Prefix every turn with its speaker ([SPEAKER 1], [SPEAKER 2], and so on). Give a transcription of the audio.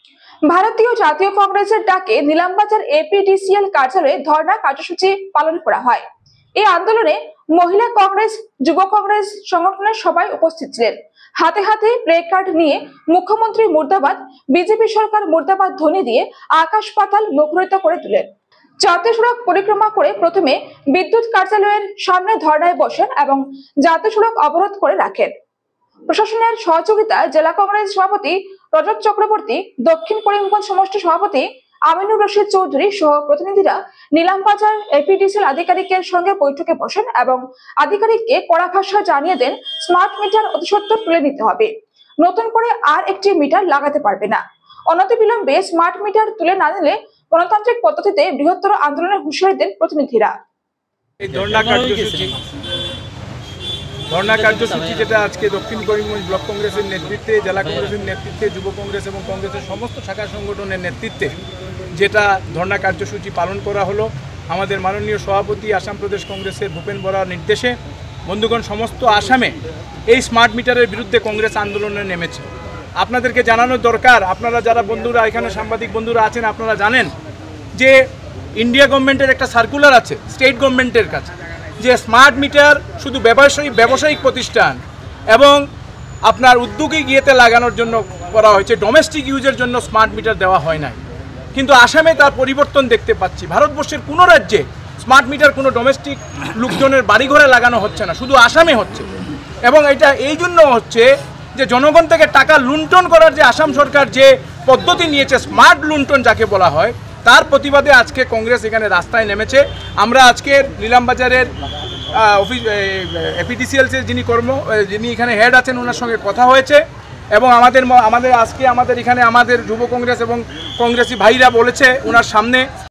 [SPEAKER 1] ভারতীয় জাতীয় কংগ্রেসের ডাকে নিলামবাজার এপিডিসিএল কার্যালয়ে ধর্ণা কার্যসূচি পালন করা হয়। এই আন্দোলনে মহিলা কংগ্রেস, যুব কংগ্রেস সংগঠনের সবাই উপস্থিত ছিলেন। হাতে হাতে প্লে কার্ড নিয়ে মুখ্যমন্ত্রী মুর্দাবাদ, বিজেপি সরকার মুর্দাবাদ ধ্বনি দিয়ে আকাশ পাতাল মুখরিত করে তোলেন। জাতীয় সড়ক পরিক্রমা করে প্রথমে বিদ্যুৎ কার্যালয়ের সামনে ধর্ণায় বসেন এবং জাতীয় সড়ক অবরোধ করে রাখেন। প্রশাসনের সহযোগিতায় জেলা কংগ্রেস সভাপতি রজত চক্রবর্তী, দক্ষিণ করিমগঞ্জ সমষ্টি সভাপতি আমিনুর রশিদ চৌধুরী সহ প্রতিনিধিরা নিলামবাজার এপিডিসিএল আধিকারিকের সঙ্গে বৈঠকে বসেন এবং আধিকারিককে কড়া ভাষায় জানিয়ে দেন স্মার্ট মিটার অতি সত্বর তুলে নিতে হবে, নতুন করে আর একটি মিটার লাগাতে পারবে না। অনতিবিলম্বে স্মার্ট মিটার তুলে না নিলে গণতান্ত্রিক পদ্ধতিতে বৃহত্তর আন্দোলনের হুঁশিয়ারি দেন প্রতিনিধিরা।
[SPEAKER 2] ধর্ণা কার্যসূচি যেটা আজকে দক্ষিণ করিমগঞ্জ ব্লক কংগ্রেসের নেতৃত্বে, জেলা কংগ্রেসের নেতৃত্বে, যুব কংগ্রেস এবং কংগ্রেসের সমস্ত শাখা সংগঠনের নেতৃত্বে যেটা ধর্ণা কার্যসূচি পালন করা হলো, আমাদের মাননীয় সভাপতি আসাম প্রদেশ কংগ্রেসের ভূপেন বরার নির্দেশে বন্ধুগণ সমস্ত আসামে এই স্মার্ট মিটারের বিরুদ্ধে কংগ্রেস আন্দোলনে নেমেছে। আপনাদেরকে জানানোর দরকার, আপনারা যারা বন্ধুরা এখানে সাংবাদিক বন্ধুরা আছেন, আপনারা জানেন যে ইন্ডিয়া গভর্নমেন্টের একটা সার্কুলার আছে স্টেট গভর্নমেন্টের কাছে, যে স্মার্ট মিটার শুধু ব্যবসায়িক প্রতিষ্ঠান এবং আপনার উদ্যোগী গিয়েতে লাগানোর জন্য করা হয়েছে, ডোমেস্টিক ইউজের জন্য স্মার্ট মিটার দেওয়া হয় নাই। কিন্তু আসামে তার পরিবর্তন দেখতে পাচ্ছি। ভারতবর্ষের কোনো রাজ্যে স্মার্ট মিটার কোনো ডোমেস্টিক লোকজনের বাড়িঘরে লাগানো হচ্ছে না, শুধু আসামে হচ্ছে। এবং এটা এই জন্য হচ্ছে যে জনগণ থেকে টাকা লুণ্ঠন করার যে আসাম সরকার যে পদ্ধতি নিয়েছে, স্মার্ট লুণ্ঠন যাকে বলা হয়, তার প্রতিবাদে আজকে কংগ্রেস এখানে রাস্তায় নেমেছে। আমরা আজকে নিলামবাজারের অফিস এপিডিসিএল যিনি এখানে হেড আছেন ওনার সঙ্গে কথা হয়েছে এবং আমাদের আজকে আমাদের এখানে আমাদের যুব কংগ্রেস এবং কংগ্রেসি ভাইরা বলেছে ওনার সামনে